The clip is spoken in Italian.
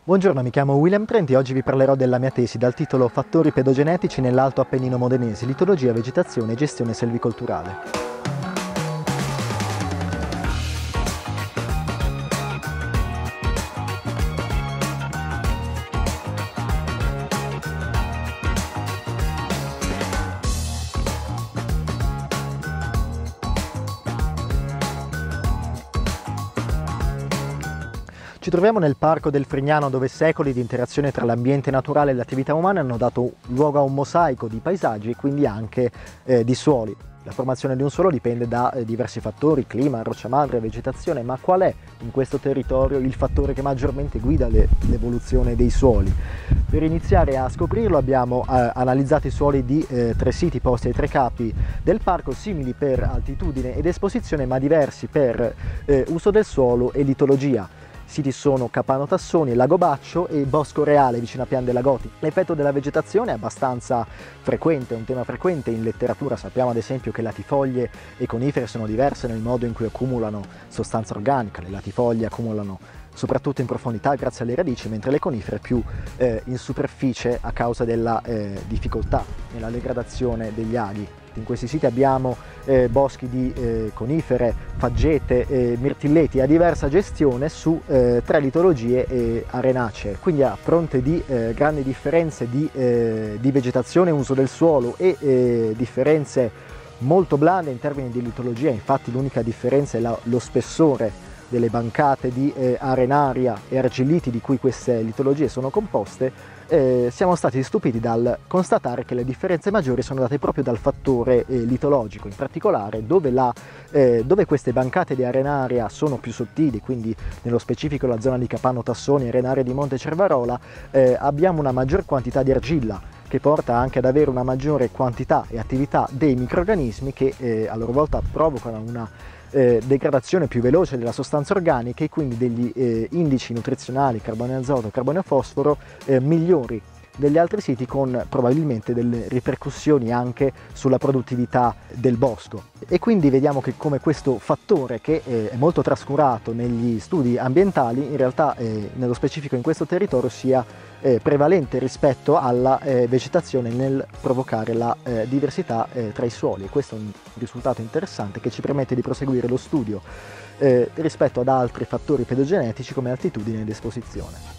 Buongiorno, mi chiamo William Trent e oggi vi parlerò della mia tesi dal titolo Fattori pedogenetici nell'Alto Appennino modenese, litologia, vegetazione e gestione selvicolturale. Ci troviamo nel Parco del Frignano, dove secoli di interazione tra l'ambiente naturale e l'attività umana hanno dato luogo a un mosaico di paesaggi e quindi anche di suoli. La formazione di un suolo dipende da diversi fattori: clima, roccia madre, vegetazione, ma qual è in questo territorio il fattore che maggiormente guida l'evoluzione dei suoli? Per iniziare a scoprirlo abbiamo analizzato i suoli di 3 siti posti ai 3 capi del parco, simili per altitudine ed esposizione ma diversi per uso del suolo e litologia. Siti sono Capano Tassoni, Lago Baccio e Bosco Reale vicino a Pian della Goti. L'effetto della vegetazione è abbastanza frequente, è un tema frequente in letteratura. Sappiamo ad esempio che latifoglie e conifere sono diverse nel modo in cui accumulano sostanza organica. Le latifoglie accumulano soprattutto in profondità grazie alle radici, mentre le conifere più in superficie a causa della difficoltà nella degradazione degli aghi. In questi siti abbiamo boschi di conifere, faggete, mirtilleti a diversa gestione su 3 litologie arenacee. Quindi a fronte di grandi differenze di vegetazione, uso del suolo e differenze molto blande in termini di litologia, infatti l'unica differenza è lo spessore delle bancate di arenaria e argilliti di cui queste litologie sono composte, siamo stati stupiti dal constatare che le differenze maggiori sono date proprio dal fattore litologico, in particolare dove queste bancate di arenaria sono più sottili, quindi nello specifico la zona di Capano Tassoni, arenaria di Monte Cervarola, abbiamo una maggior quantità di argilla, che porta anche ad avere una maggiore quantità e attività dei microrganismi che a loro volta provocano una degradazione più veloce della sostanza organica e quindi degli indici nutrizionali carbonio azoto, carbonio fosforo migliori degli altri siti, con probabilmente delle ripercussioni anche sulla produttività del bosco. E quindi vediamo che come questo fattore, che è molto trascurato negli studi ambientali, in realtà nello specifico in questo territorio sia prevalente rispetto alla vegetazione nel provocare la diversità tra i suoli, e questo è un risultato interessante che ci permette di proseguire lo studio rispetto ad altri fattori pedogenetici come altitudine ed esposizione.